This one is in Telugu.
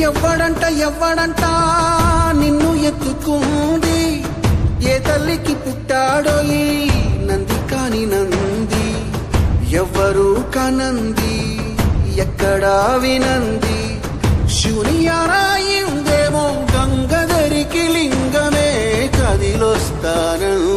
ఎవ్వడంట నిన్ను ఎత్తుకుంది ఏ తల్లికి పుట్టాడో ఈ నంది కాని నంది ఎవ్వరూ కనంది ఎక్కడా వినంది శివుని ఆరాయిందేమో గంగధరికి లింగమే కదిలొస్తానంది